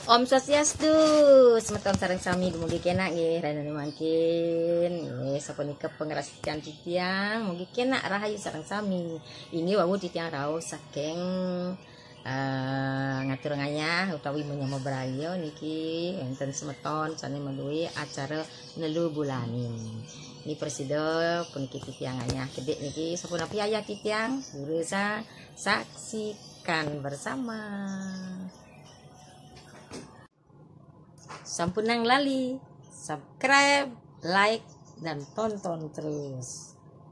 Om Swastiastu, semeton sareng sami dumugi kena nggih rene mangkin. Nggih sapunika pangrasikan titiang mugi kena rahayu sareng sami. Ini wau titiang raos saking ngatur ngayah utawi menyama brayo niki enten semeton sane meluwi acara nelu bulanin. Ini presida puniki titiang ngayah gedhe niki sampun piyayah titiang berusaha saksikan bersama. Sampun nang lali, subscribe, like, dan tonton terus.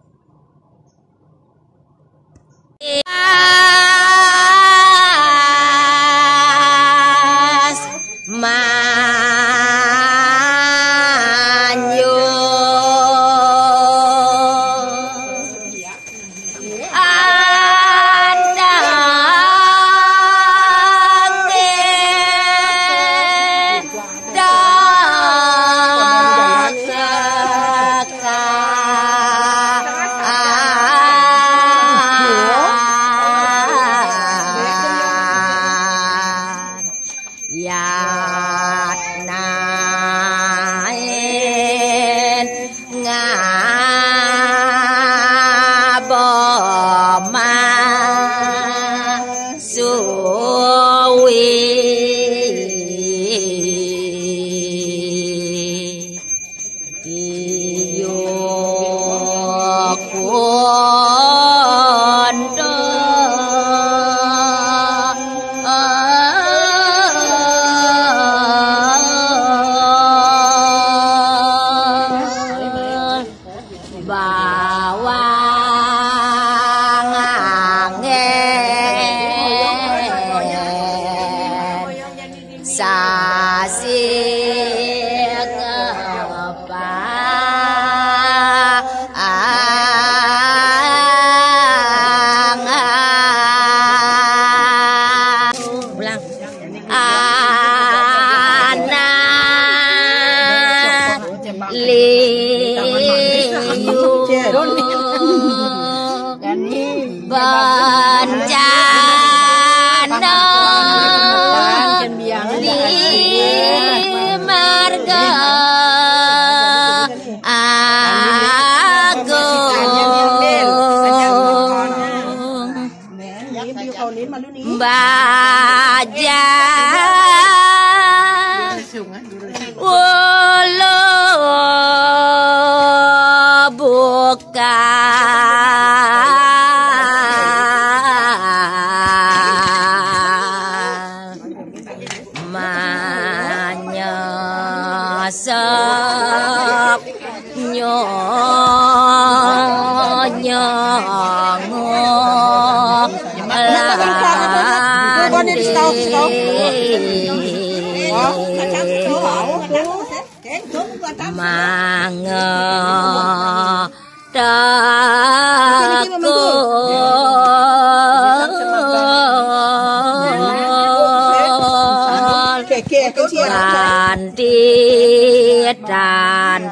Ganti dan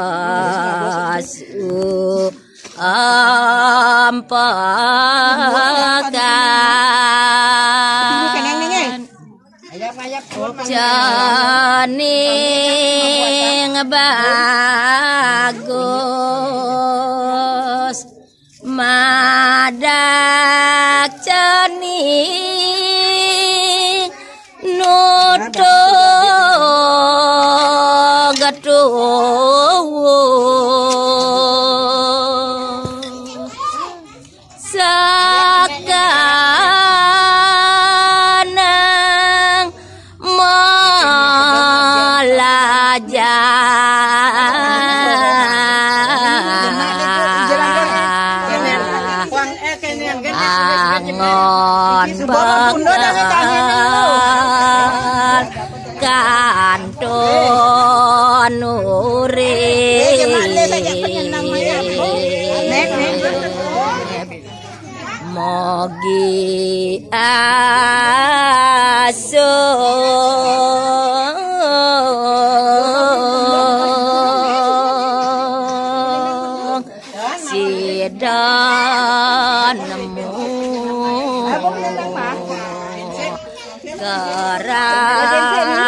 pesu empekan cening bagus madak cening nutuh sekarang angon bakal kanton urip mogi asung sidan nemu kerang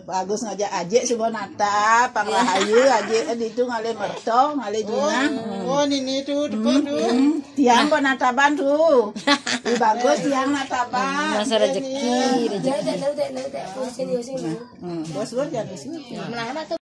bagus ngajak aje subuh nata pangrahayu aje itu ngale merto ngale dina. Oh ini tuh Tiang kok nataban tuh. Bagus tiang nataban. Masa rezeki. Bos jangan